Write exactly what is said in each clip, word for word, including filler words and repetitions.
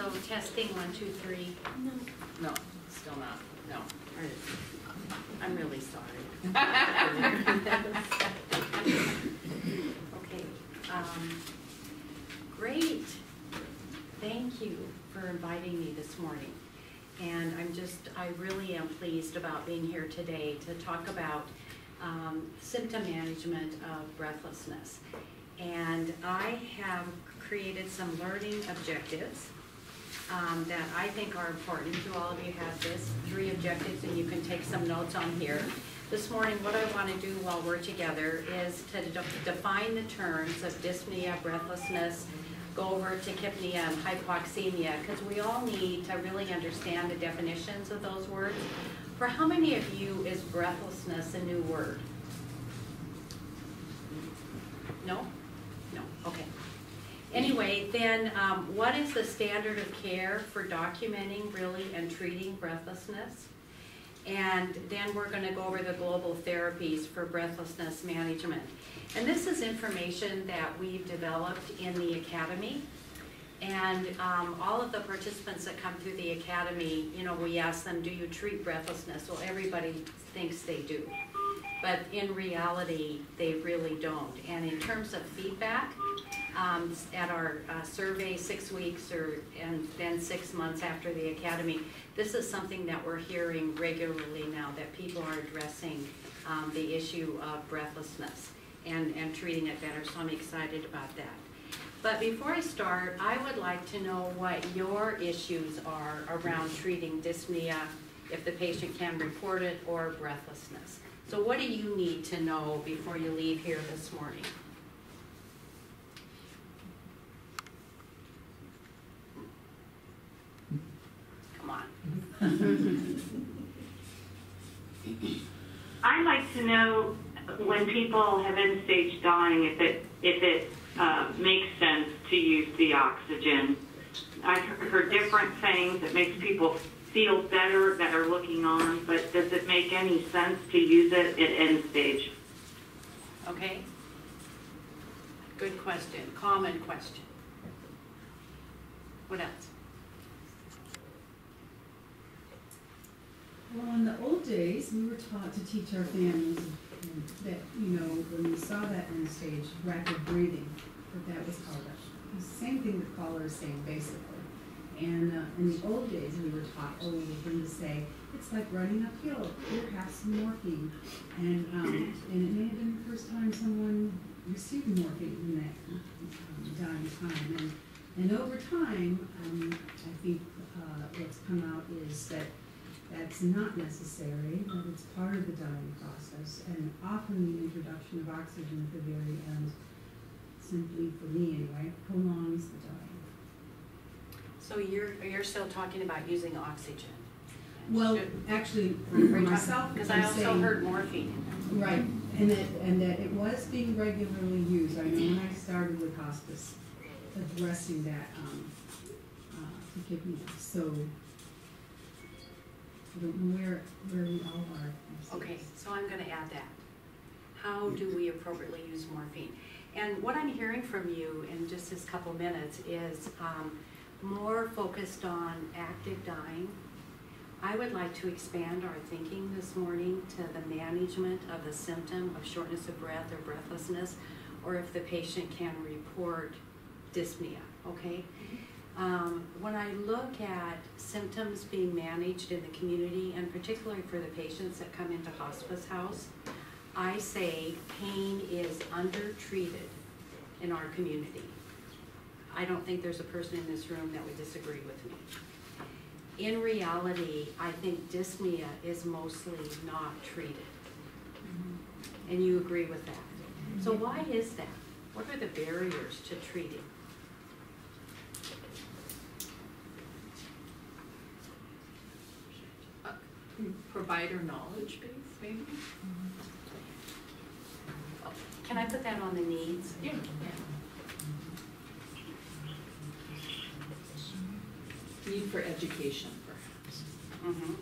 So testing one, two, three. No. No, still not. No. I'm really sorry. Okay. Um, great. Thank you for inviting me this morning. And I'm just, I really am pleased about being here today to talk about um, symptom management of breathlessness. And I have created some learning objectives um, that I think are important. You all of you have this, three objectives, and you can take some notes on here. This morning, what I want to do while we're together is to de define the terms of dyspnea, breathlessness, go over tachypnea and hypoxemia, because we all need to really understand the definitions of those words. For how many of you is breathlessness a new word? No? No, okay. Anyway, then um, what is the standard of care for documenting really and treating breathlessness? And then we're going to go over the global therapies for breathlessness management. And this is information that we've developed in the Academy. And um, all of the participants that come through the Academy, you know, we ask them, do you treat breathlessness? Well, everybody thinks they do. But in reality, they really don't. And in terms of feedback, um, at our uh, survey six weeks or and then six months after the Academy, this is something that we're hearing regularly now, that people are addressing um, the issue of breathlessness and, and treating it better, so I'm excited about that. But before I start, I would like to know what your issues are around treating dyspnea, if the patient can report it, or breathlessness. So what do you need to know before you leave here this morning? Come on. I'd like to know when people have end-stage dying, if it if it uh, makes sense to use the oxygen. I've heard different things that makes people feel better that are looking on, but does it make any sense to use it at end stage? Okay. Good question. Common question. What else? Well, in the old days, we were taught to teach our families that, you know, when we saw that end stage, rapid breathing, that that was called it. It's the same thing the caller is saying, basically. And uh, in the old days, we were taught over them to say, it's like running uphill, here, have some morphine. And, um, and it may have been the first time someone received morphine in that um, dying time. And, and over time, um, I think uh, what's come out is that that's not necessary, that it's part of the dying process. And often the introduction of oxygen at the very end, simply for me anyway, prolongs the dying. So you're you're still talking about using oxygen? Well, Should, actually, for myself, because I also saying, heard morphine. Right, and that and that it was being regularly used. I know when I started with hospice, addressing that um, uh, tachypnea. So I don't know where where we all are. Okay, so I'm going to add that. How do we appropriately use morphine? And what I'm hearing from you in just this couple minutes is um, more focused on active dying. I would like to expand our thinking this morning to the management of the symptom of shortness of breath or breathlessness, or if the patient can report dyspnea, okay? Um, when I look at symptoms being managed in the community, and particularly for the patients that come into hospice house, I say pain is undertreated in our community. I don't think there's a person in this room that would disagree with me. In reality, I think dyspnea is mostly not treated. Mm-hmm. And you agree with that. Mm-hmm. So why is that? What are the barriers to treating? Uh, provider knowledge base, maybe? Mm-hmm. Oh, can I put that on the needs? Yeah. yeah. Need for education, perhaps. Mm-hmm.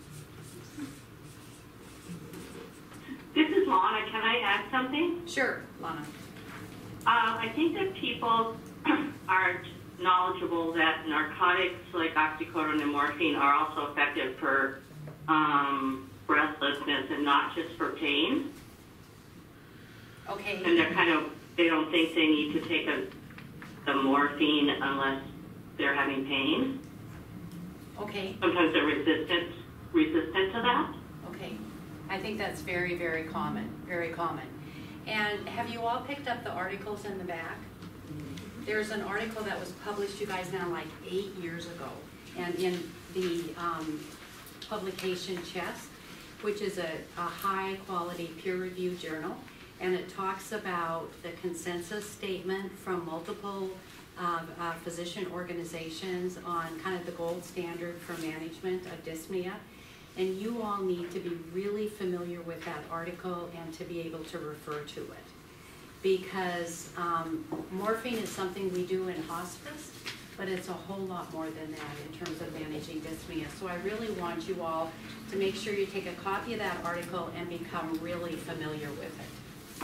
This is Lana. Can I add something? Sure, Lana. Uh, I think that people are knowledgeable that narcotics like oxycodone and morphine are also effective for um, breathlessness and not just for pain. Okay. And they're kind of, they don't think they need to take a, the morphine unless they're having pain. Okay. Sometimes they're resistant, resistant to that. Okay. I think that's very, very common, very common. And have you all picked up the articles in the back? There's an article that was published, you guys, now like eight years ago, and in the um, publication Chest, which is a, a high-quality peer-reviewed journal, and it talks about the consensus statement from multiple uh, uh, physician organizations on kind of the gold standard for management of dyspnea. And you all need to be really familiar with that article and to be able to refer to it. Because um, morphine is something we do in hospice, but it's a whole lot more than that in terms of managing dyspnea. So I really want you all to make sure you take a copy of that article and become really familiar with it.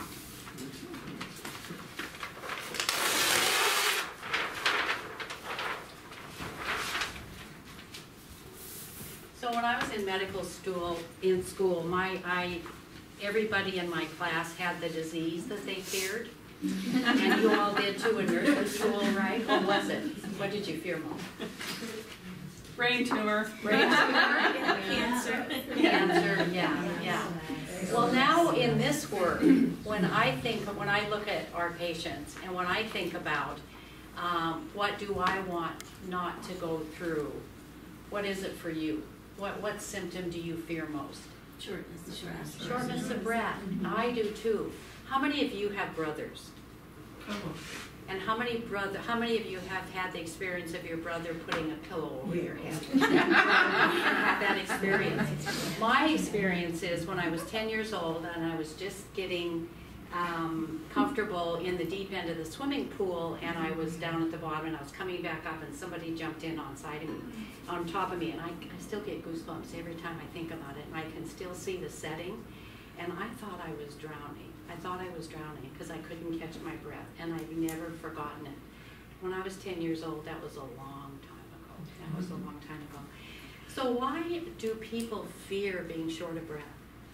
So when I was in medical school, in school, my, I, everybody in my class had the disease that they feared. And you all did too in nursing school, right? What was it? What did you fear most? Brain tumor. Brain tumor? Cancer. Cancer, yeah, yeah. Well, now in this work, when I think, when I look at our patients and when I think about um, what do I want not to go through, what is it for you? What, what symptom do you fear most? Shortness of breath. Shortness of breath. I do too. How many of you have brothers? And how many brother? How many of you have had the experience of your brother putting a pillow over your head? Have that experience. My experience is when I was ten years old and I was just getting um, comfortable in the deep end of the swimming pool, and I was down at the bottom and I was coming back up, and somebody jumped in on side of me, on top of me, and I, I still get goosebumps every time I think about it, and I can still see the setting, and I thought I was drowning. I thought I was drowning because I couldn't catch my breath, and I've never forgotten it. When I was ten years old, that was a long time ago. That was a long time ago. So why do people fear being short of breath?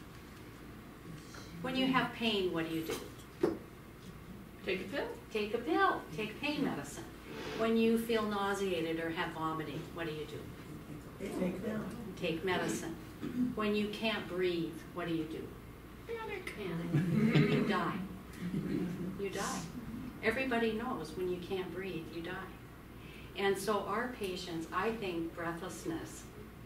When you have pain, what do you do? Take a pill. Take a pill. Take pain medicine. When you feel nauseated or have vomiting, what do you do? Take a pill. Take medicine. When you can't breathe, what do you do? Panic. Panic. You die. You die. Everybody knows when you can't breathe, you die. And so our patients, I think breathlessness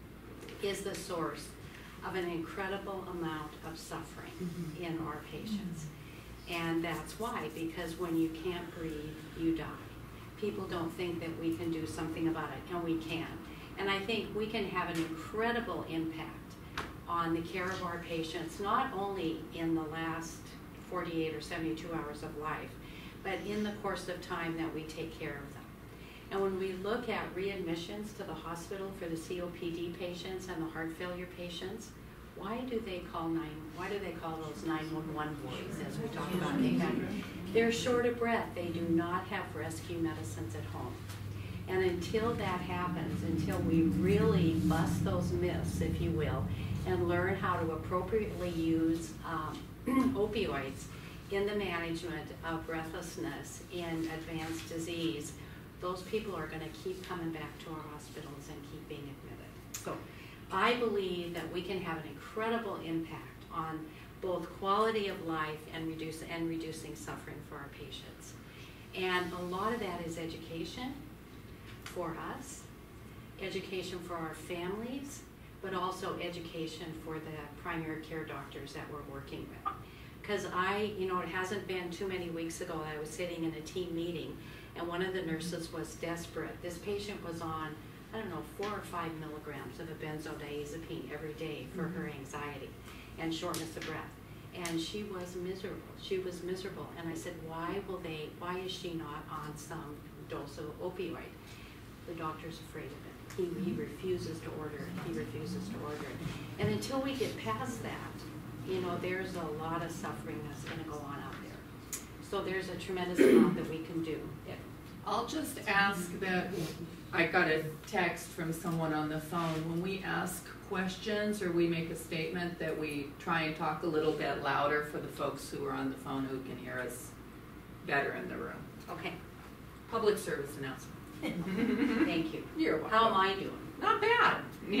is the source of an incredible amount of suffering mm-hmm. in our patients. And that's why, because when you can't breathe, you die. People don't think that we can do something about it, and we can. And I think we can have an incredible impact on the care of our patients, not only in the last forty-eight or seventy-two hours of life, but in the course of time that we take care of them. And when we look at readmissions to the hospital for the C O P D patients and the heart failure patients, why do they call nine? Why do they call those nine one one boys, as we talk about? They have, they're short of breath. They do not have rescue medicines at home. And until that happens, until we really bust those myths, if you will, and learn how to appropriately use um, opioids in the management of breathlessness in advanced disease, those people are going to keep coming back to our hospitals and keep being admitted. So I believe that we can have an incredible impact on both quality of life and, reduce, and reducing suffering for our patients. And a lot of that is education for us, education for our families, but also education for the primary care doctors that we're working with. Because I, you know, it hasn't been too many weeks ago that I was sitting in a team meeting, and one of the nurses was desperate. This patient was on, I don't know, four or five milligrams of a benzodiazepine every day for mm-hmm. her anxiety and shortness of breath. And she was miserable. She was miserable. And I said, why will they, why is she not on some dose of opioid? The doctor's afraid of it. He, he refuses to order it. He refuses to order it. And until we get past that, you know, there's a lot of suffering that's going to go on out there. So there's a tremendous amount that we can do. I'll just ask that, I got a text from someone on the phone, when we ask questions or we make a statement, that we try and talk a little bit louder for the folks who are on the phone who can hear us better in the room. Okay, Public service announcement. thank you. You're welcome. How am I doing? Not bad.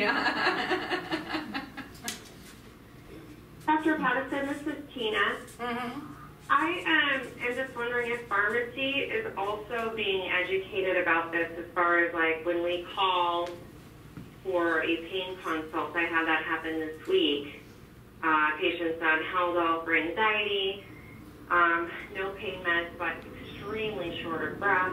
Yeah. Doctor Patterson, this is Tina. Mm-hmm. I um, am just wondering if pharmacy is also being educated about this as far as like when we call for a pain consult. I had that happen this week. Uh, patients on Haldol for anxiety, um, no pain meds, but extremely short of breath,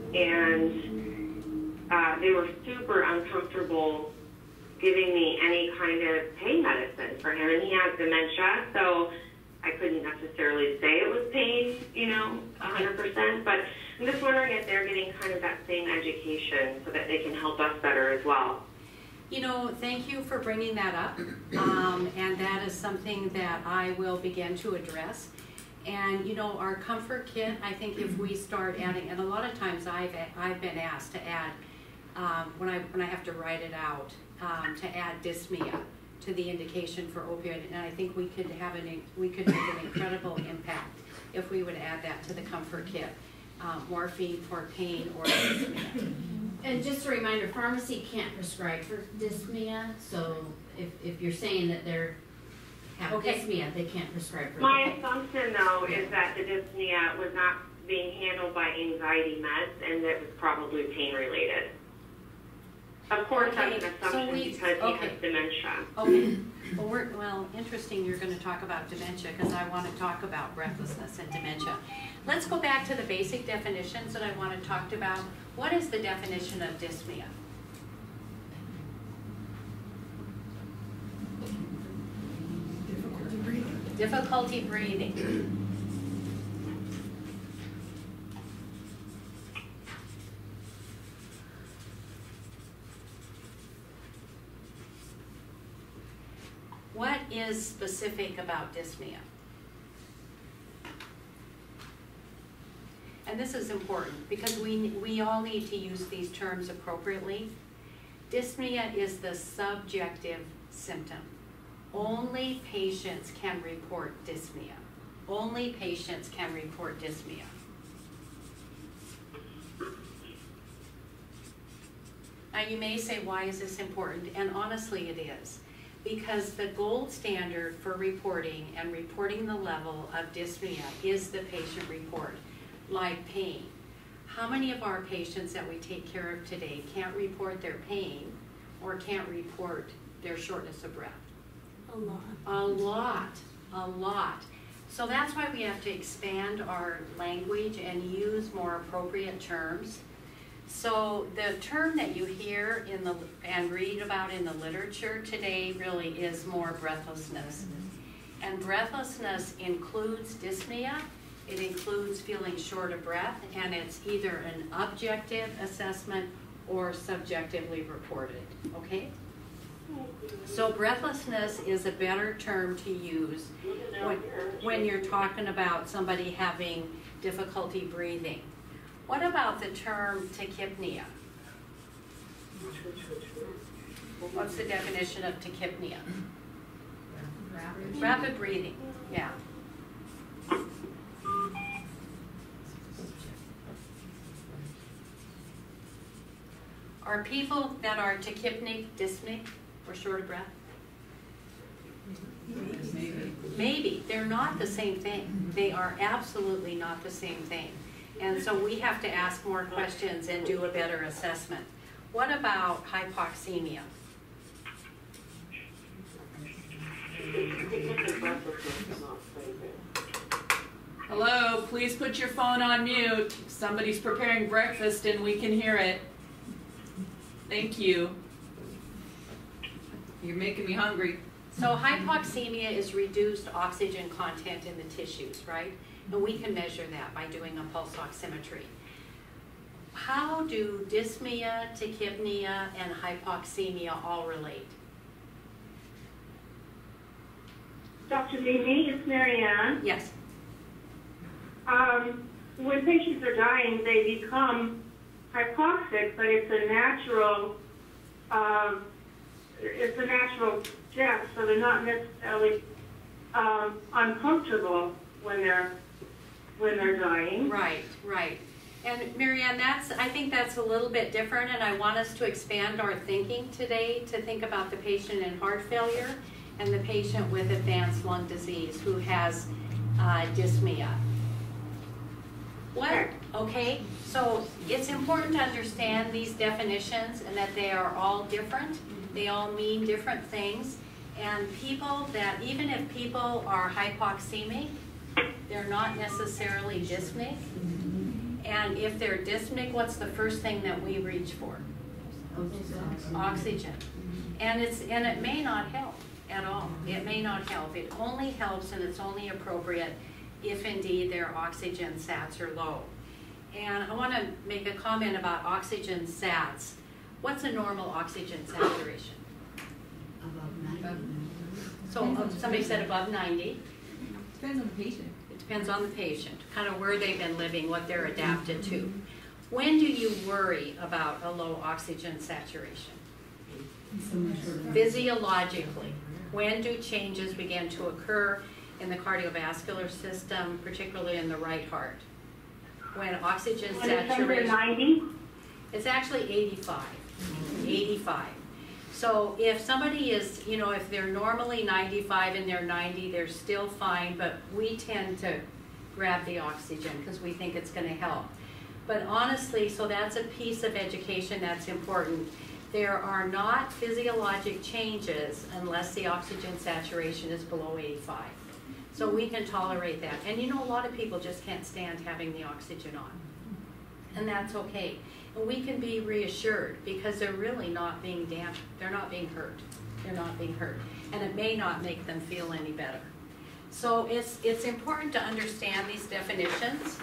and uh, they were super uncomfortable giving me any kind of pain medicine for him, and he has dementia, so I couldn't necessarily say it was pain, you know, one hundred percent, but I'm just wondering if they're getting kind of that same education so that they can help us better as well. You know, thank you for bringing that up, um, and that is something that I will begin to address. And you know, our comfort kit, I think if we start adding, and a lot of times I've I've been asked to add um, when I when I have to write it out um, to add dyspnea to the indication for opioid, and I think we could have an we could make an incredible impact if we would add that to the comfort kit, um, morphine for pain or dyspnea. And just a reminder, pharmacy can't prescribe for dyspnea, so if, if you're saying that they're have Okay. dyspnea, they can't prescribe for My it. assumption, though, is that the dyspnea was not being handled by anxiety meds and that it was probably pain-related. Of course, Okay, that's an so assumption we- because he okay. has dementia. Okay, well, we're, well, interesting you're going to talk about dementia because I want to talk about breathlessness and dementia. Let's go back to the basic definitions that I want to talk about. What is the definition of dyspnea? Difficulty breathing. Difficulty breathing. What is specific about dyspnea? And this is important because we, we all need to use these terms appropriately. Dyspnea is the subjective symptom. Only patients can report dyspnea. Only patients can report dyspnea. Now you may say, why is this important? And honestly it is. Because the gold standard for reporting and reporting the level of dyspnea is the patient report, like pain. How many of our patients that we take care of today can't report their pain or can't report their shortness of breath? A lot. A lot, a lot. So that's why we have to expand our language and use more appropriate terms. So the term that you hear in the and read about in the literature today really is more breathlessness. And breathlessness includes dyspnea, it includes feeling short of breath, and it's either an objective assessment or subjectively reported, okay? So breathlessness is a better term to use when, when you're talking about somebody having difficulty breathing. What about the term tachypnea? What's the definition of tachypnea? Rapid. Rapid breathing, yeah. Are people that are tachypnic, dyspneic, or short of breath? Maybe. Maybe. They're not the same thing. They are absolutely not the same thing. And so we have to ask more questions and do a better assessment. What about hypoxemia? Hello, please put your phone on mute. Somebody's preparing breakfast and we can hear it. Thank you. You're making me hungry. So hypoxemia is reduced oxygen content in the tissues, right? And we can measure that by doing a pulse oximetry. How do dyspnea, tachypnea, and hypoxemia all relate? Doctor Dini, it's Marianne. Yes. Um, when patients are dying, they become hypoxic, but it's a natural, um, it's a natural death, so they're not necessarily um, uncomfortable when they're when they're dying. Right, right. And Marianne, that's, I think that's a little bit different, and I want us to expand our thinking today to think about the patient in heart failure and the patient with advanced lung disease who has uh, dyspnea. What? Okay, so it's important to understand these definitions and that they are all different. They all mean different things. And people that, even if people are hypoxemic, they're not necessarily dyspneic. And if they're dyspneic, what's the first thing that we reach for? Oxygen. And it's and it may not help at all. It may not help. It only helps and it's only appropriate if indeed their oxygen sats are low. And I want to make a comment about oxygen sats. What's a normal oxygen saturation? Above ninety. So uh, somebody said above ninety. Depends on the patient. It depends on the patient, kind of where they've been living, what they're adapted to. When do you worry about a low oxygen saturation? So much for- Physiologically, when do changes begin to occur in the cardiovascular system, particularly in the right heart? When oxygen When it's under saturation, ninety, it's actually eighty-five, eighty-five. So if somebody is, you know, if they're normally ninety-five and they're ninety, they're still fine, but we tend to grab the oxygen because we think it's going to help. But honestly, so that's a piece of education that's important. There are not physiologic changes unless the oxygen saturation is below eighty-five. So we can tolerate that. And you know, a lot of people just can't stand having the oxygen on. And that's okay. And we can be reassured because they're really not being damaged. They're not being hurt. They're not being hurt. And it may not make them feel any better. So it's, it's important to understand these definitions.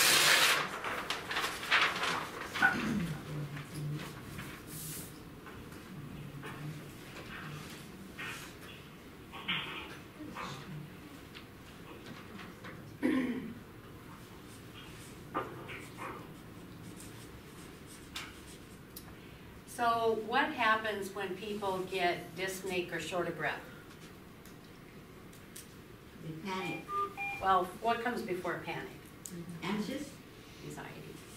So what happens when people get dyspneic or short of breath? They panic. Well, what comes before panic? Anxious? Anxiety.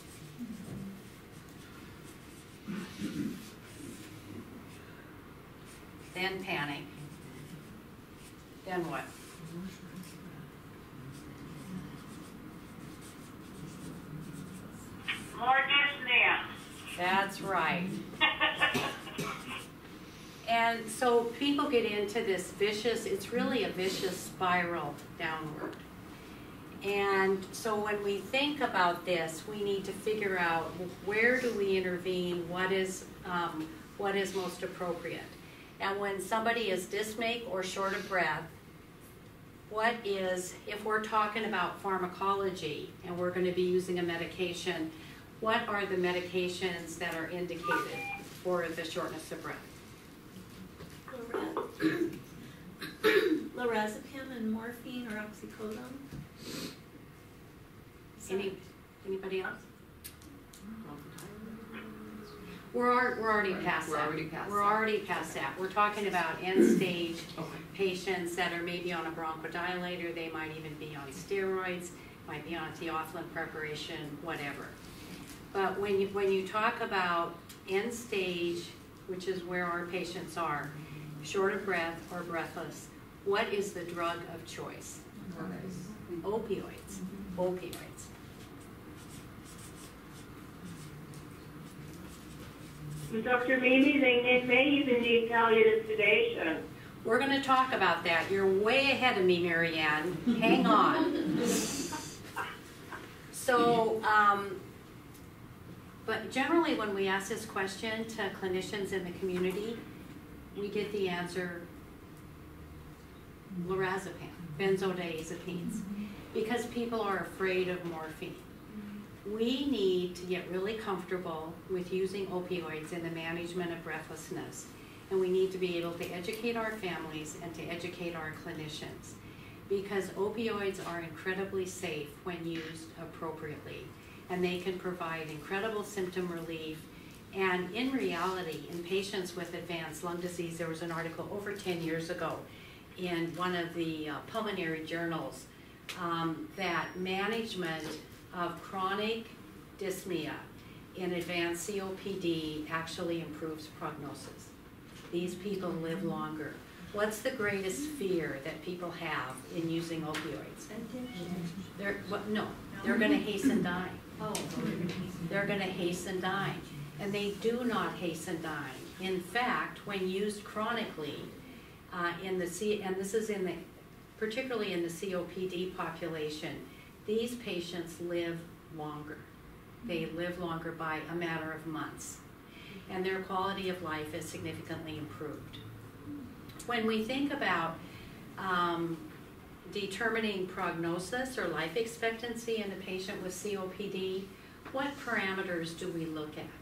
Then panic. Then what? More dyspnea. That's right. And so people get into this vicious, it's really a vicious spiral downward. And so when we think about this, we need to figure out where do we intervene, what is, um, what is most appropriate. And when somebody is dyspneic or short of breath, what is, if we're talking about pharmacology and we're going to be using a medication, what are the medications that are indicated for the shortness of breath? Lorazepam and morphine or oxycodone. Any, anybody else? We're, al- we're already past We're that. already past We're that. already past that. We're talking about end-stage Okay. patients that are maybe on a bronchodilator. They might even be on steroids, might be on theophylline preparation, whatever. But when you, when you talk about end-stage, which is where our patients are, short of breath or breathless, what is the drug of choice? Opioids. Opioids. Doctor Mimi, they may even need palliative sedation. We're going to talk about that. You're way ahead of me, Marianne. Hang on. So, um, but generally when we ask this question to clinicians in the community, we get the answer lorazepam, benzodiazepines, because people are afraid of morphine. We need to get really comfortable with using opioids in the management of breathlessness, and we need to be able to educate our families and to educate our clinicians. because opioids are incredibly safe when used appropriately, and they can provide incredible symptom relief. And in reality, in patients with advanced lung disease, there was an article over ten years ago in one of the uh, pulmonary journals um, that management of chronic dyspnea in advanced C O P D actually improves prognosis. These people live longer. What's the greatest fear that people have in using opioids? They're, what, no, they're gonna hasten dying. Oh, They're gonna hasten dying. And they do not hasten dying. In fact, when used chronically, uh, in the C, and this is in the, particularly in the C O P D population, these patients live longer. They live longer by a matter of months. And their quality of life is significantly improved. When we think about um, determining prognosis or life expectancy in a patient with C O P D, what parameters do we look at?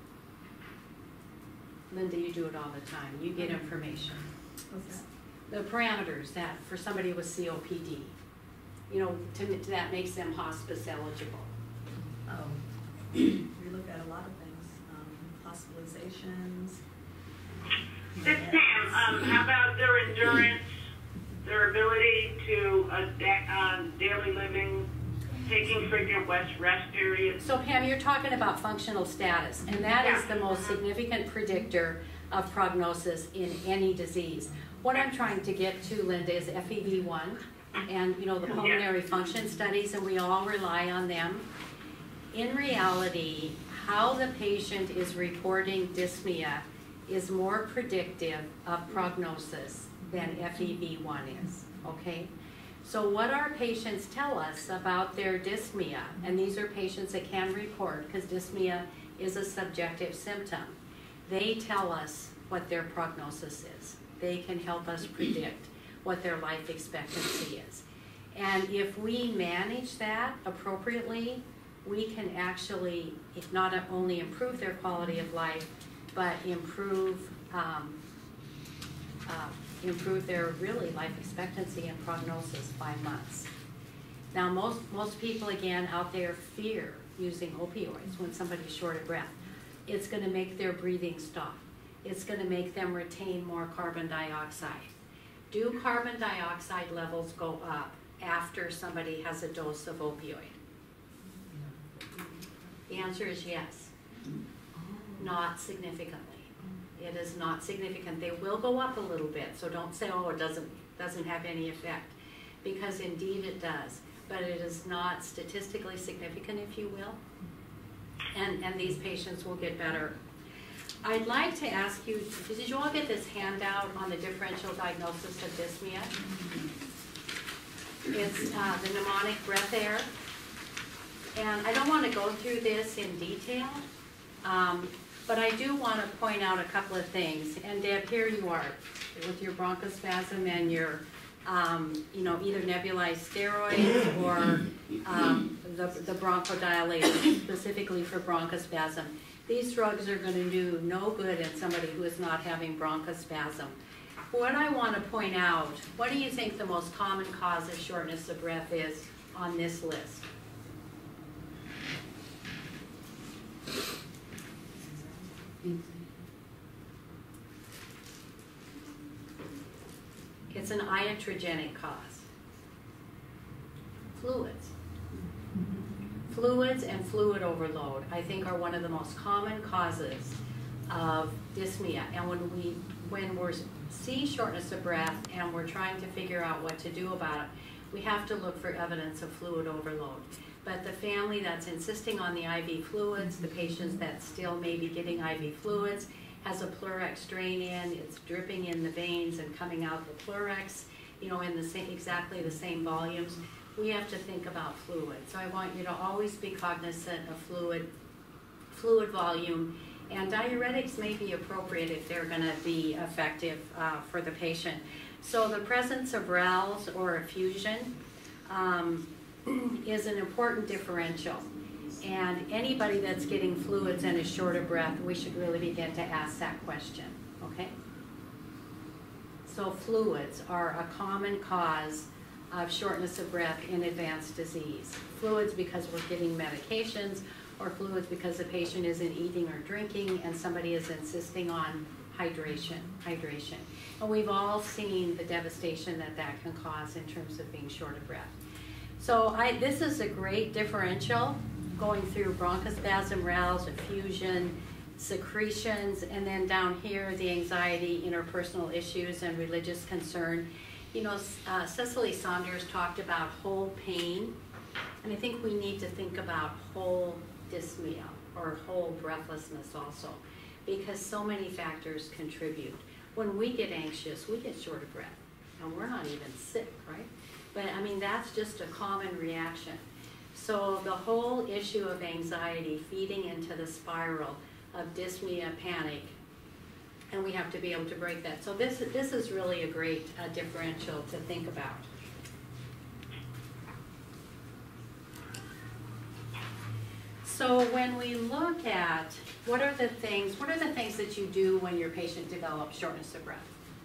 Linda, you do it all the time. You get information. What's that? The parameters that for somebody with C O P D, you know, to, to that makes them hospice eligible. Oh, we look at a lot of things, um, hospitalizations. This is Pam. Um, how about their endurance, their ability to adapt on daily living, taking frequent rest rest periods? So Pam, you're talking about functional status, and that is the most significant predictor of prognosis in any disease. What I'm trying to get to, Linda, is F E V one and, you know, the pulmonary function studies, and we all rely on them. In reality, how the patient is reporting dyspnea is more predictive of prognosis than F E V one is, okay? So what our patients tell us about their dyspnea, and these are patients that can report because dyspnea is a subjective symptom, they tell us what their prognosis is. They can help us predict what their life expectancy is. And if we manage that appropriately, we can actually not only improve their quality of life, but improve um, uh, improve their really life expectancy and prognosis by months. Now, most most people again out there fear using opioids when somebody's short of breath. It's going to make their breathing stop. It's going to make them retain more carbon dioxide. Do carbon dioxide levels go up after somebody has a dose of opioid? The answer is yes. Not significantly. It is not significant. They will go up a little bit, so don't say, oh, it doesn't, doesn't have any effect, because indeed it does, but it is not statistically significant, if you will, and, and these patients will get better. I'd like to ask you, did you all get this handout on the differential diagnosis of dyspnea? It's uh, the mnemonic breath air. And I don't want to go through this in detail, um, but I do want to point out a couple of things. And Deb, here you are with your bronchospasm and your, um, you know, either nebulized steroids or um, the, the bronchodilator, specifically for bronchospasm. These drugs are going to do no good in somebody who is not having bronchospasm. What I want to point out, what do you think the most common cause of shortness of breath is on this list? It's an iatrogenic cause. Fluids. Fluids and fluid overload, I think, are one of the most common causes of dyspnea. And when we when we're see shortness of breath and we're trying to figure out what to do about it, we have to look for evidence of fluid overload. But the family that's insisting on the I V fluids, the patients that still may be getting I V fluids, has a Pleurex drain in, it's dripping in the veins and coming out the Pleurex, you know, in the same, exactly the same volumes. We have to think about fluid. So I want you to always be cognizant of fluid, fluid volume, and diuretics may be appropriate if they're going to be effective uh, for the patient. So the presence of R A Ls or effusion um, is an important differential. And anybody that's getting fluids and is short of breath, we should really begin to ask that question, okay? So fluids are a common cause of shortness of breath in advanced disease. Fluids because we're giving medications, or fluids because the patient isn't eating or drinking and somebody is insisting on hydration, hydration. And we've all seen the devastation that that can cause in terms of being short of breath. So I, this is a great differential going through bronchospasm, rales, effusion, secretions, and then down here, the anxiety, interpersonal issues, and religious concern. You know, uh, Cecily Saunders talked about whole pain, and I think we need to think about whole dyspnea or whole breathlessness also, because so many factors contribute. When we get anxious, we get short of breath, and we're not even sick, right? But I mean, that's just a common reaction. So the whole issue of anxiety feeding into the spiral of dyspnea, panic, and we have to be able to break that. So this, this is really a great uh, differential to think about. So when we look at what are the things, what are the things that you do when your patient develops shortness of breath?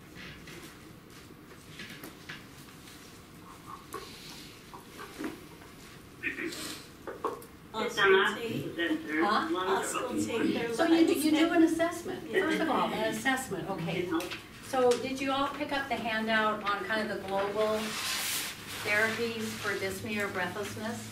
Auscultate. Huh? Auscultate their So you do, lives. you do an assessment. First of all, an assessment, okay. So did you all pick up the handout on kind of the global therapies for dyspnea or breathlessness?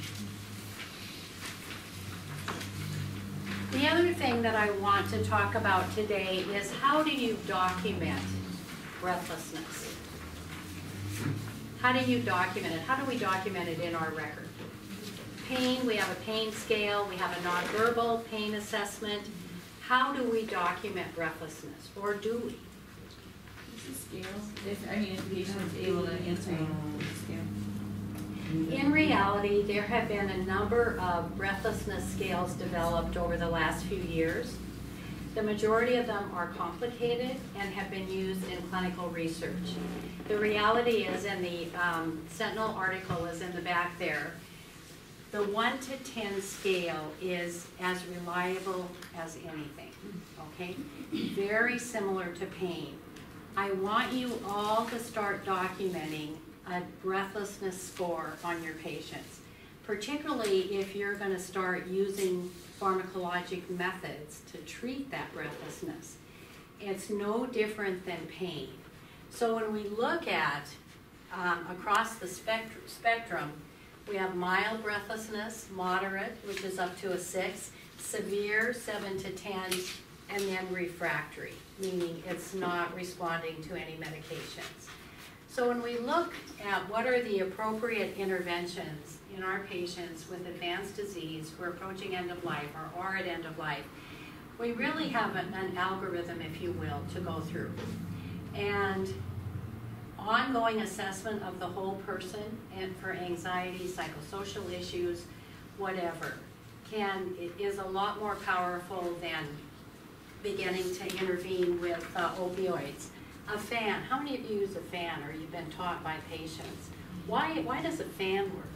The other thing that I want to talk about today is how do you document breathlessness? How do you document it? How do we document it in our record? Pain, we have a pain scale, we have a nonverbal pain assessment. How do we document breathlessness, or do we? Is it scale? If, I mean, if the patient's able to answer the scale. In reality, there have been a number of breathlessness scales developed over the last few years. The majority of them are complicated and have been used in clinical research. The reality is, and the um, Sentinel article is in the back there, the one to ten scale is as reliable as anything, okay? Very similar to pain. I want you all to start documenting a breathlessness score on your patients, particularly if you're going to start using pharmacologic methods to treat that breathlessness. It's no different than pain. So when we look at um, across the spectrum, spectrum, we have mild breathlessness, moderate, which is up to a six, severe, seven to ten, and then refractory, meaning it's not responding to any medications. So when we look at what are the appropriate interventions in our patients with advanced disease who are approaching end of life or are at end of life, we really have an, an algorithm, if you will, to go through. And ongoing assessment of the whole person and for anxiety, psychosocial issues, whatever, can, it is a lot more powerful than beginning to intervene with uh, opioids. A fan, how many of you use a fan or you've been taught by patients? Why, why does a fan work?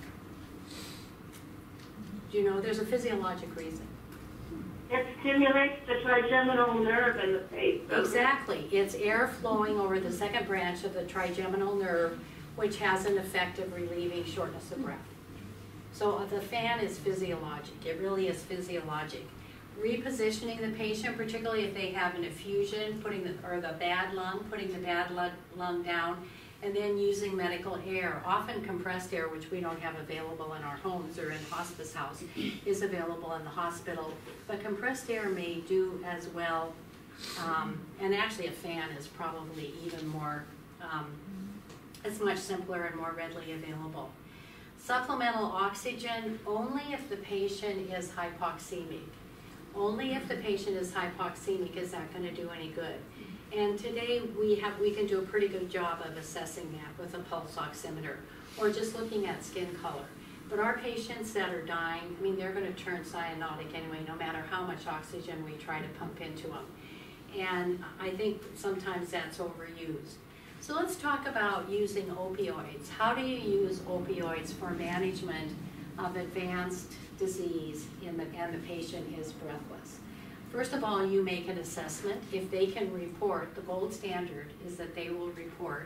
Do you know, there's a physiologic reason. It stimulates the trigeminal nerve in the face. Exactly. It's air flowing over the second branch of the trigeminal nerve, which has an effect of relieving shortness of breath. So uh, the fan is physiologic. It really is physiologic. Repositioning the patient, particularly if they have an effusion, putting the, or the bad lung, putting the bad lung down, and then using medical air, often compressed air, which we don't have available in our homes or in hospice house, is available in the hospital. But compressed air may do as well, um, and actually a fan is probably even more, um, it's much simpler and more readily available. Supplemental oxygen, only if the patient is hypoxemic. Only if the patient is hypoxemic is that going to do any good. And today we have we can do a pretty good job of assessing that with a pulse oximeter or just looking at skin color. But our patients that are dying, I mean, they're going to turn cyanotic anyway, no matter how much oxygen we try to pump into them. And I think sometimes that's overused. So let's talk about using opioids. How do you use opioids for management of advanced disease in the, and the patient is breathless? First of all, you make an assessment. If they can report, the gold standard is that they will report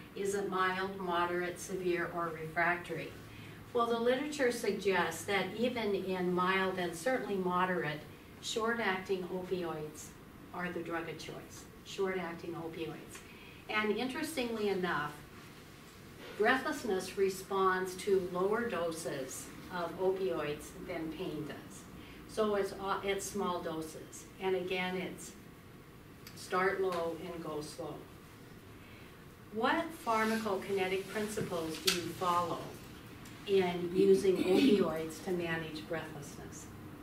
Is it mild, moderate, severe, or refractory? Well, the literature suggests that even in mild and certainly moderate, short-acting opioids are the drug of choice, short-acting opioids. And interestingly enough, breathlessness responds to lower doses of opioids than pain does. So it's, uh, it's small doses. And again, it's start low and go slow. What pharmacokinetic principles do you follow in using opioids to manage breathlessness?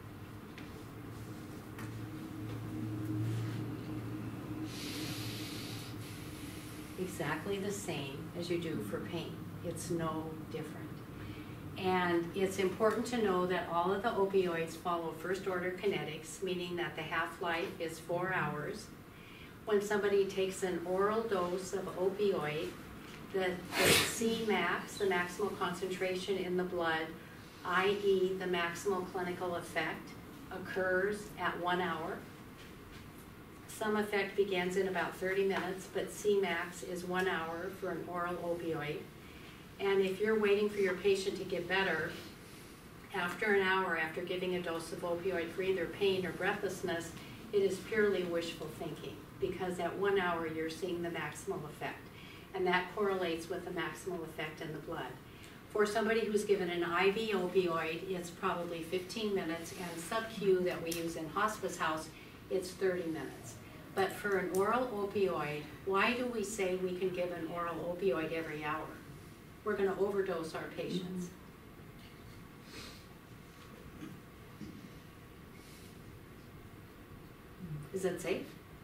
Exactly the same as you do for pain. It's no different. And it's important to know that all of the opioids follow first order kinetics, meaning that the half-life is four hours. When somebody takes an oral dose of opioid, the, the C max, the maximal concentration in the blood, that is the maximal clinical effect, occurs at one hour. Some effect begins in about thirty minutes, but C max is one hour for an oral opioid. And if you're waiting for your patient to get better, after an hour after giving a dose of opioid for either pain or breathlessness, it is purely wishful thinking, because at one hour you're seeing the maximal effect. And that correlates with the maximal effect in the blood. For somebody who's given an I V opioid, it's probably fifteen minutes, and sub-Q that we use in hospice house, it's thirty minutes. But for an oral opioid, why do we say we can give an oral opioid every hour? We're going to overdose our patients. Is it safe?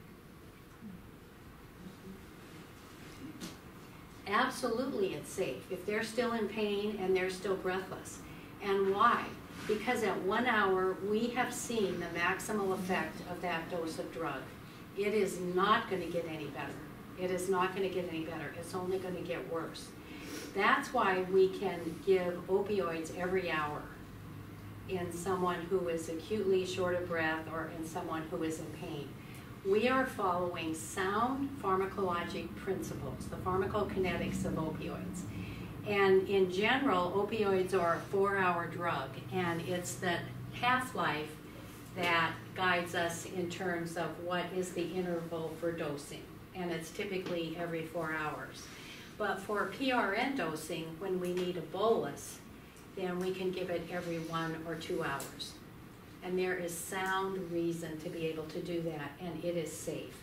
Absolutely it's safe if they're still in pain and they're still breathless. And why? Because at one hour we have seen the maximal effect of that dose of drug. It is not going to get any better. It is not going to get any better. It's only going to get worse. That's why we can give opioids every hour in someone who is acutely short of breath or in someone who is in pain. We are following sound pharmacologic principles, the pharmacokinetics of opioids. And in general, opioids are a four-hour drug, and it's the half-life that guides us in terms of what is the interval for dosing. And it's typically every four hours. But for P R N dosing, when we need a bolus, then we can give it every one or two hours. And there is sound reason to be able to do that, and it is safe.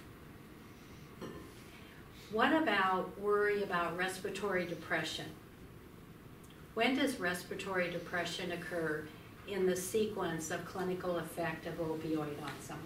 What about worry about respiratory depression? When does respiratory depression occur in the sequence of clinical effect of opioid on someone?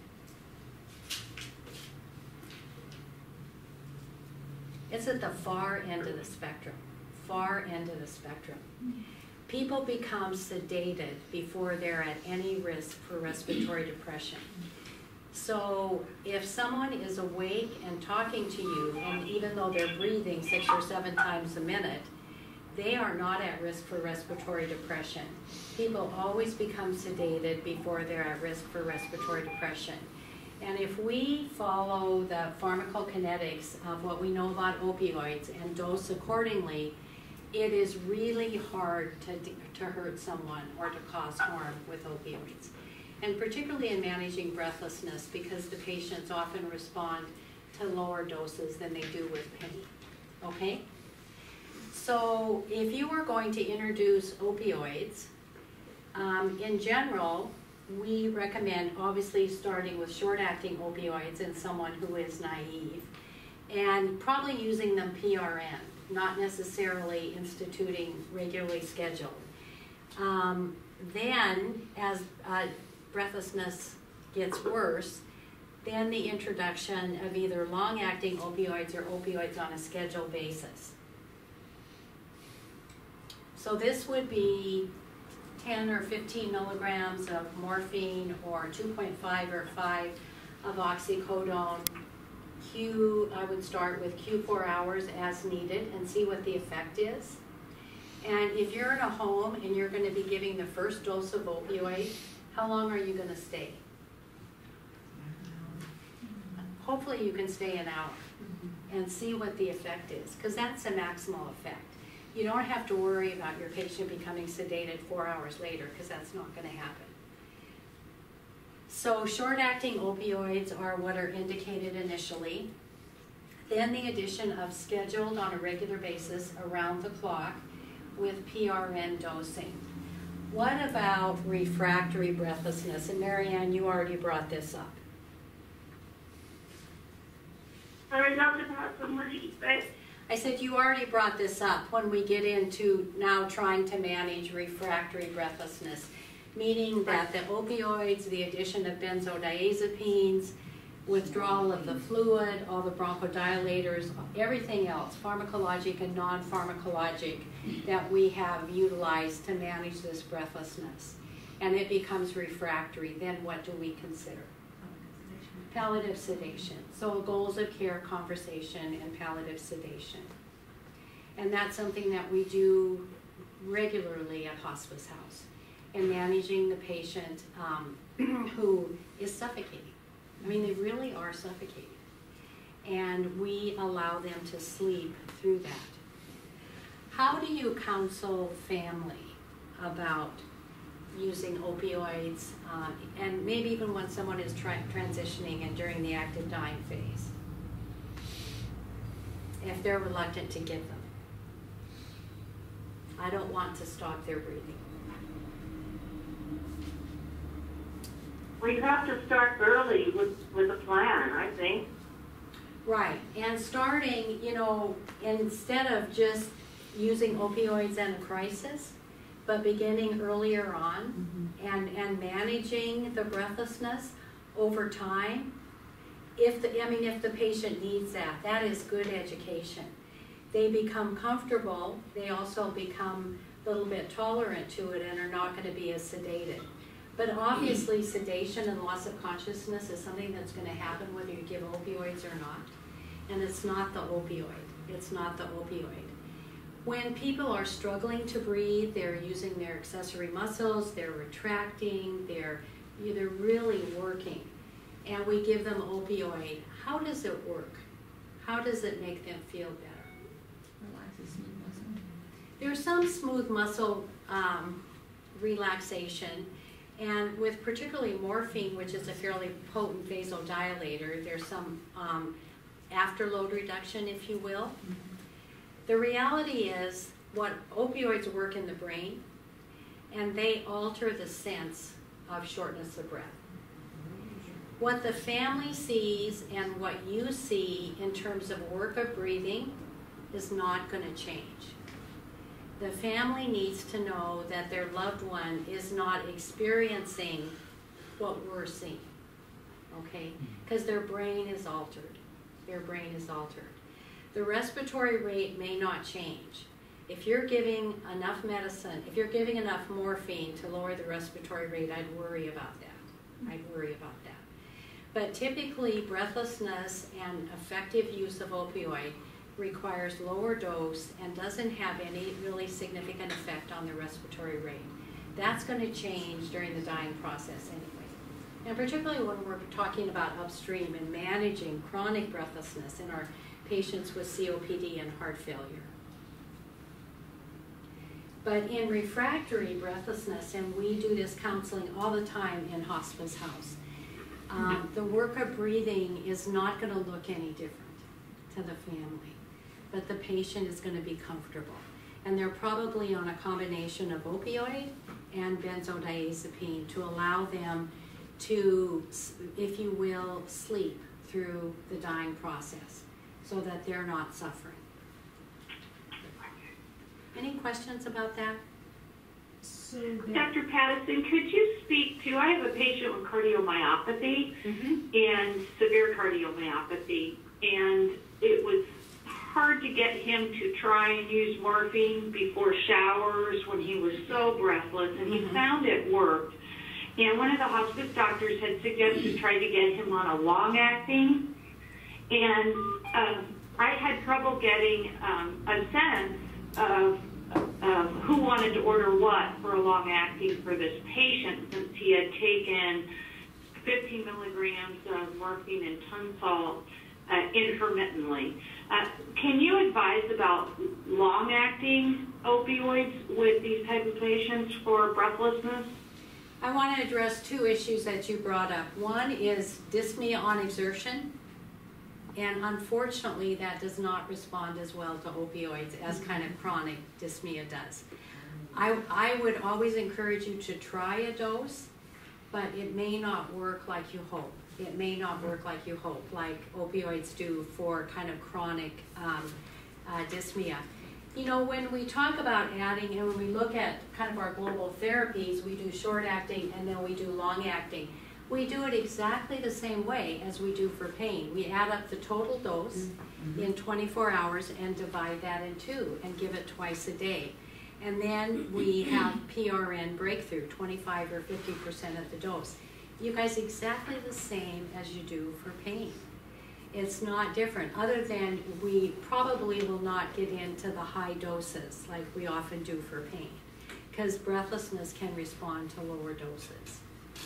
It's at the far end of the spectrum, far end of the spectrum. People become sedated before they're at any risk for respiratory depression. So if someone is awake and talking to you, and even though they're breathing six or seven times a minute, they are not at risk for respiratory depression. People always become sedated before they're at risk for respiratory depression. And if we follow the pharmacokinetics of what we know about opioids and dose accordingly, it is really hard to, to hurt someone or to cause harm with opioids. And particularly in managing breathlessness, because the patients often respond to lower doses than they do with pain, okay? So if you were going to introduce opioids, um, in general, we recommend obviously starting with short-acting opioids in someone who is naive, and probably using them P R N, not necessarily instituting regularly scheduled. Um, then, as uh, breathlessness gets worse, then the introduction of either long-acting opioids or opioids on a scheduled basis. So this would be ten or fifteen milligrams of morphine, or two point five or five of oxycodone. Q, I would start with Q four hours as needed and see what the effect is. And if you're in a home and you're going to be giving the first dose of opioid, how long are you going to stay? Hopefully you can stay an hour. and see what the effect is, because that's the maximal effect. You don't have to worry about your patient becoming sedated four hours later, because that's not going to happen. So short-acting opioids are what are indicated initially. Then the addition of scheduled on a regular basis around the clock with P R N dosing. What about refractory breathlessness? And Marianne, you already brought this up. I was not about somebody, but I said you already brought this up when we get into now trying to manage refractory breathlessness, meaning that the opioids, the addition of benzodiazepines, withdrawal of the fluid, all the bronchodilators, everything else, pharmacologic and non-pharmacologic, that we have utilized to manage this breathlessness. And it becomes refractory, then what do we consider? Palliative sedation. So goals of care, conversation, and palliative sedation. And that's something that we do regularly at Hospice House in managing the patient um, who is suffocating. I mean, they really are suffocating. And we allow them to sleep through that. How do you counsel family about using opioids, uh, and maybe even when someone is tra transitioning and during the active dying phase, if they're reluctant to give them? I don't want to stop their breathing. Well, you have to start early with, with a plan, I think. Right, and starting, you know, instead of just using opioids in a crisis, but beginning earlier on mm-hmm. and, and managing the breathlessness over time. If the, I mean, if the patient needs that, that is good education. They become comfortable, they also become a little bit tolerant to it and are not going to be as sedated. But obviously sedation and loss of consciousness is something that's going to happen whether you give opioids or not. And it's not the opioid, it's not the opioid. When people are struggling to breathe, they're using their accessory muscles, they're retracting, they're, they're really working, and we give them opioid. How does it work? How does it make them feel better? Relaxes smooth muscle. There's some smooth muscle um, relaxation, and with particularly morphine, which is a fairly potent vasodilator, there's some um, afterload reduction, if you will. Mm-hmm. The reality is, what opioids work in the brain, and they alter the sense of shortness of breath. What the family sees and what you see in terms of work of breathing is not going to change. The family needs to know that their loved one is not experiencing what we're seeing, okay? Because their brain is altered. Their brain is altered. The respiratory rate may not change. If you're giving enough medicine, if you're giving enough morphine to lower the respiratory rate, I'd worry about that. I'd worry about that. But typically, breathlessness and effective use of opioid requires lower dose and doesn't have any really significant effect on the respiratory rate. That's going to change during the dying process anyway. And particularly when we're talking about upstream and managing chronic breathlessness in our patients with C O P D and heart failure. But in refractory breathlessness, and we do this counseling all the time in Hospice House, um, the work of breathing is not going to look any different to the family, but the patient is going to be comfortable. And they're probably on a combination of opioid and benzodiazepine to allow them to, if you will, sleep through the dying process, so that they're not suffering. Any questions about that? So that, Doctor Pattison, could you speak to, I have a patient with cardiomyopathy mm-hmm. and severe cardiomyopathy, and it was hard to get him to try and use morphine before showers when he was so breathless, and he mm-hmm. found it worked. And one of the hospice doctors had suggested try to get him on a long-acting, and um, I had trouble getting um, a sense of, of who wanted to order what for a long-acting for this patient, since he had taken fifteen milligrams of morphine and tonsil uh, intermittently. Uh, can you advise about long-acting opioids with these type of patients for breathlessness? I want to address two issues that you brought up. One is dyspnea on exertion, and unfortunately that does not respond as well to opioids as kind of chronic dyspnea does. I, I would always encourage you to try a dose, but it may not work like you hope. It may not work like you hope, like opioids do for kind of chronic um, uh, dyspnea. You know, when we talk about adding, and when we look at kind of our global therapies, we do short-acting and then we do long-acting. We do it exactly the same way as we do for pain. We add up the total dose mm-hmm. in twenty-four hours and divide that in two and give it twice a day. And then we have P R N breakthrough, twenty-five or fifty percent of the dose. You guys, exactly the same as you do for pain. It's not different, other than we probably will not get into the high doses like we often do for pain, because breathlessness can respond to lower doses.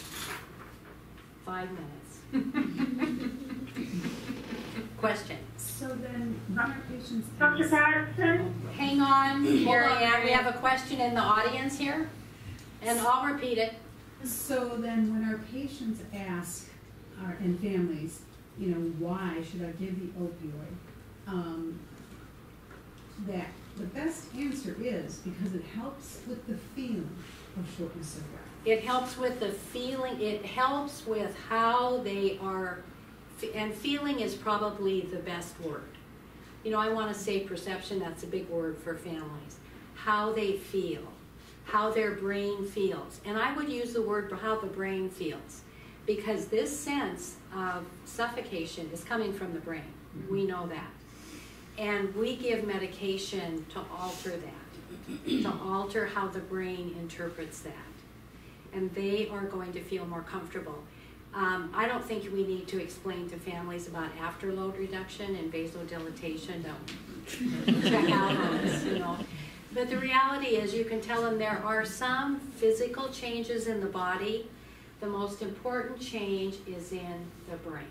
Five minutes. Question? So then, when our patients Doctor ask, Patterson? Hang on, Mary on, Ann, Mary we Ann. have a question in the audience here, and I'll repeat it. so then when our patients ask, our, and families, you know, why should I give the opioid? Um, that the best answer is because it helps with the feeling of shortness of breath. It helps with the feeling, it helps with how they are, and feeling is probably the best word. You know, I want to say perception, that's a big word for families. How they feel, how their brain feels. And I would use the word how the brain feels, because this sense of suffocation is coming from the brain. Mm-hmm. We know that. And we give medication to alter that, to alter how the brain interprets that. And they are going to feel more comfortable. Um, I don't think we need to explain to families about afterload reduction and vasodilatation. Don't check out those, you know. But the reality is, you can tell them there are some physical changes in the body. The most important change is in the brain.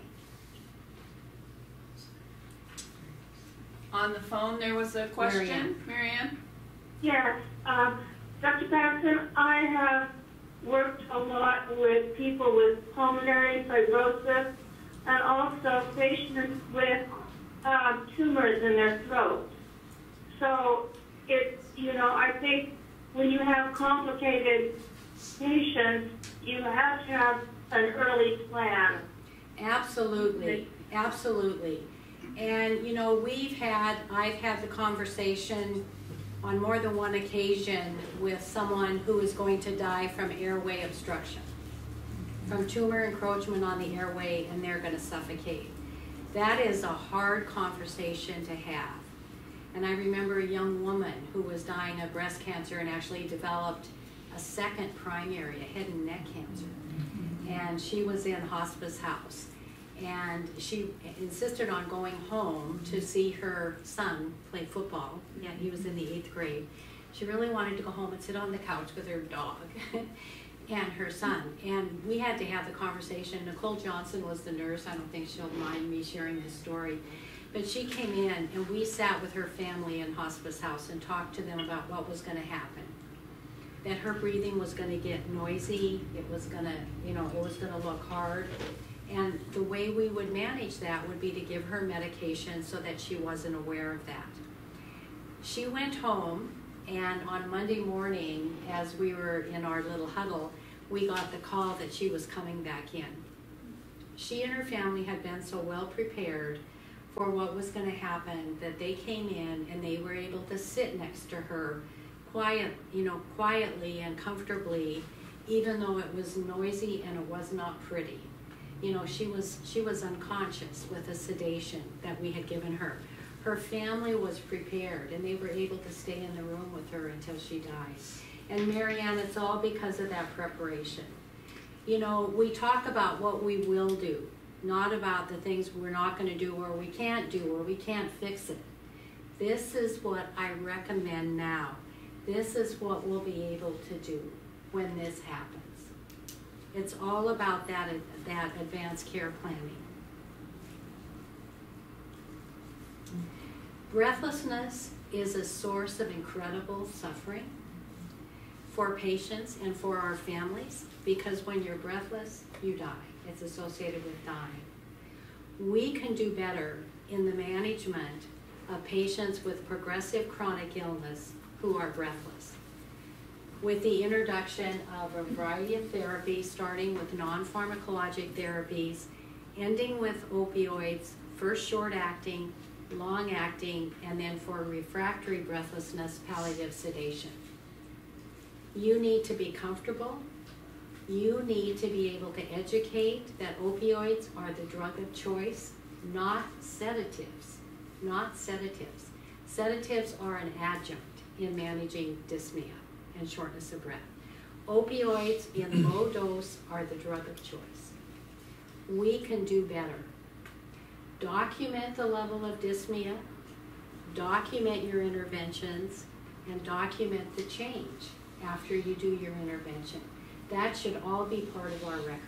On the phone, there was a question, Mary Ann? Yes, um, Doctor Patterson, I have worked a lot with people with pulmonary fibrosis and also patients with um, tumors in their throat. So it's, you know, I think when you have complicated patients, you have to have an early plan. Absolutely, absolutely. And, you know, we've had, I've had the conversation on more than one occasion with someone who is going to die from airway obstruction, from tumor encroachment on the airway, and they're going to suffocate. That is a hard conversation to have. And I remember a young woman who was dying of breast cancer and actually developed a second primary, a head and neck cancer. And she was in hospice house. And she insisted on going home to see her son play football. Yeah, he was in the eighth grade. She really wanted to go home and sit on the couch with her dog and her son. And we had to have the conversation. Nicole Johnson was the nurse. I don't think she'll mind me sharing this story. But she came in and we sat with her family in hospice house and talked to them about what was going to happen. That her breathing was going to get noisy. It was going to, you know, it was going to look hard. And the way we would manage that would be to give her medication so that she wasn't aware of that. She went home, and on Monday morning, as we were in our little huddle, we got the call that she was coming back in. She and her family had been so well prepared for what was going to happen that they came in and they were able to sit next to her quiet, you know, quietly and comfortably, even though it was noisy and it was not pretty. You know, she was she was unconscious with a sedation that we had given her. Her family was prepared, and they were able to stay in the room with her until she died. And Mary Ann, it's all because of that preparation. You know, we talk about what we will do, not about the things we're not going to do or we can't do or we can't fix it. This is what I recommend now. This is what we'll be able to do when this happens. It's all about that, that advanced care planning. Breathlessness is a source of incredible suffering for patients and for our families, because when you're breathless, you die. It's associated with dying. We can do better in the management of patients with progressive chronic illness who are breathless, with the introduction of a variety of therapies, starting with non-pharmacologic therapies, ending with opioids, first short-acting, long-acting, and then for refractory breathlessness, palliative sedation. You need to be comfortable. You need to be able to educate that opioids are the drug of choice, not sedatives, not sedatives. Sedatives are an adjunct in managing dyspnea and shortness of breath. Opioids in low dose are the drug of choice. We can do better. Document the level of dyspnea, document your interventions, and document the change after you do your intervention. That should all be part of our record.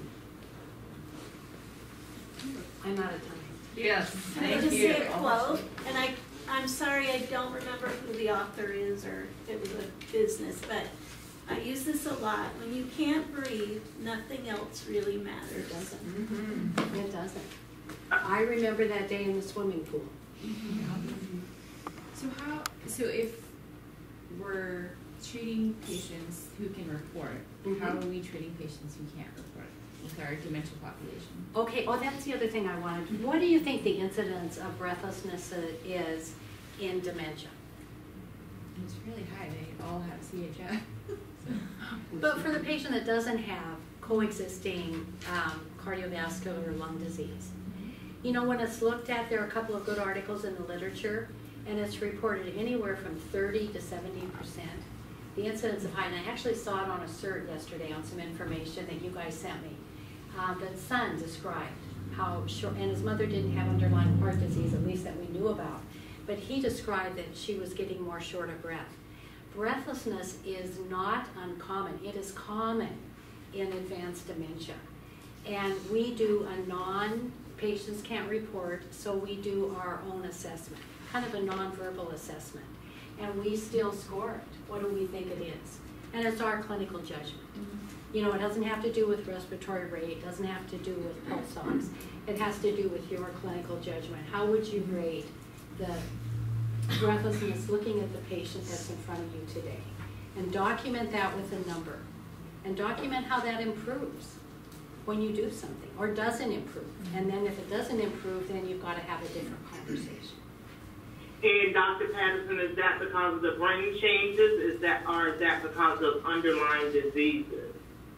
I'm out of time. Yes, Can I thank just you. say a quote? And I, I'm sorry, I don't remember who the author is or if it was a business, but I use this a lot. When you can't breathe, nothing else really It matters. doesn't. Mhm. It doesn't. I remember that day in the swimming pool. So how, so if we're treating patients who can report, how are we treating patients who can't report with our dementia population? Okay, oh, that's the other thing I wanted. What do you think the incidence of breathlessness is in dementia? It's really high, they all have C H F. But for the patient that doesn't have coexisting um, cardiovascular or lung disease, you know, when it's looked at, there are a couple of good articles in the literature, and it's reported anywhere from thirty to seventy percent. The incidence of high, and I actually saw it on a cert yesterday on some information that you guys sent me. Um, that son described how short, and his mother didn't have underlying heart disease, at least that we knew about, but he described that she was getting more short of breath. Breathlessness is not uncommon. It is common in advanced dementia. And we do a non, patients can't report, so we do our own assessment, kind of a nonverbal assessment. And we still score it. What do we think it is? And it's our clinical judgment. You know, it doesn't have to do with respiratory rate, it doesn't have to do with pulse ox. It has to do with your clinical judgment. How would you rate the breathlessness looking at the patient that's in front of you today? And document that with a number. And document how that improves when you do something, or doesn't improve. And then if it doesn't improve, then you've got to have a different conversation. And Doctor Patterson, is that because of the brain changes? Is that, or is that because of underlying diseases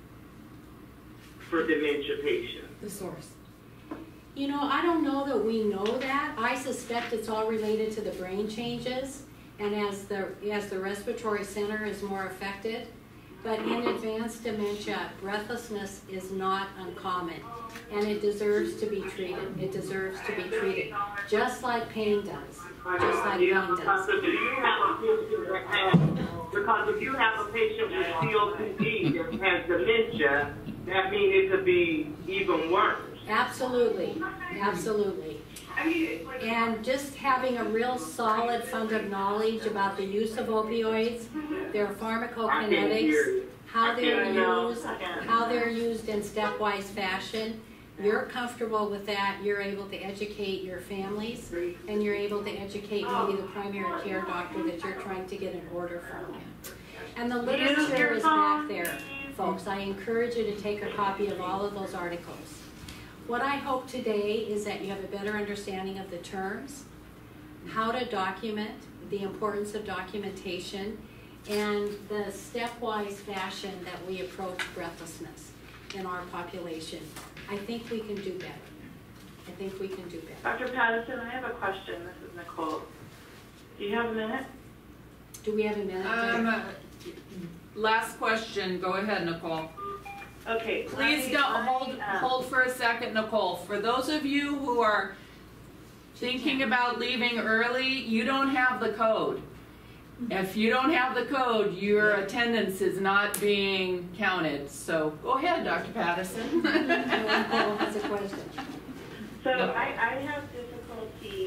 for dementia patients? The source. You know, I don't know that we know that. I suspect it's all related to the brain changes, and as the as the respiratory center is more affected. But in advanced dementia, breathlessness is not uncommon, and it deserves to be treated. It deserves to be treated, just like pain does. Just like Yeah, pain because does. if you have a patient that has, because if you have a patient with C O P D that has dementia, that means it could be even worse. Absolutely, absolutely. And just having a real solid fund of knowledge about the use of opioids, their pharmacokinetics, how they're used, how they're used in stepwise fashion. You're comfortable with that, you're able to educate your families, and you're able to educate maybe the primary care doctor that you're trying to get an order from. And the literature is back there, folks. I encourage you to take a copy of all of those articles. What I hope today is that you have a better understanding of the terms, how to document, the importance of documentation, and the stepwise fashion that we approach breathlessness in our population. I think we can do better. I think we can do better. Doctor Patterson, I have a question. This is Nicole. Do you have a minute? Do we have a minute? Um, last question, go ahead, Nicole. Okay. Please I- don't, I, hold, um, hold for a second, Nicole. For those of you who are thinking about leaving early, you don't have the code. If you don't have the code, your attendance is not being counted. So go ahead, Doctor Patterson. Nicole has a question. So I, I have difficulty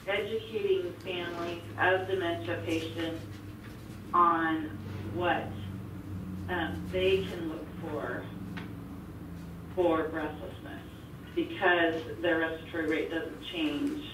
educating families of dementia patients on what um, they can look for for breathlessness, because their respiratory rate doesn't change.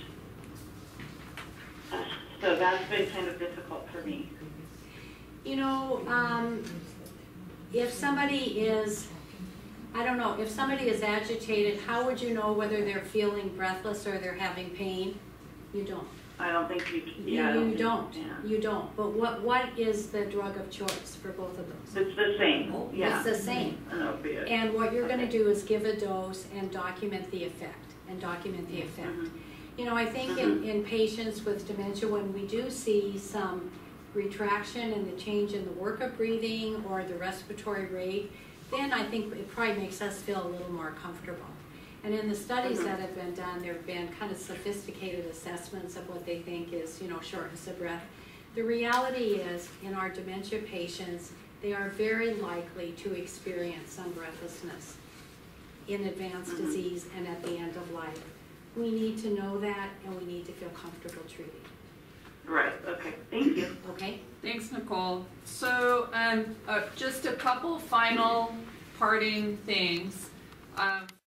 Uh, so that's been kind of difficult for me. You know, um, if somebody is, I don't know, if somebody is agitated, how would you know whether they're feeling breathless or they're having pain? You don't. I don't think you, yeah, You, I you don't, yeah. you don't. But what, what is the drug of choice for both of those? It's the same, yeah. It's the same. An opiate. And what you're gonna Okay. do is give a dose and document the effect, and document the effect. Mhm. You know, I think in, in patients with dementia, when we do see some retraction and the change in the work of breathing or the respiratory rate, then I think it probably makes us feel a little more comfortable. And in the studies Mhm. that have been done, there have been kind of sophisticated assessments of what they think is, you know, shortness of breath. The reality is, in our dementia patients, they are very likely to experience some breathlessness in advanced Mhm. disease and at the end of life. We need to know that, and we need to feel comfortable treating. Right, okay, thank you. Okay? Thanks, Nicole. So, um, uh, just a couple final parting things. Um,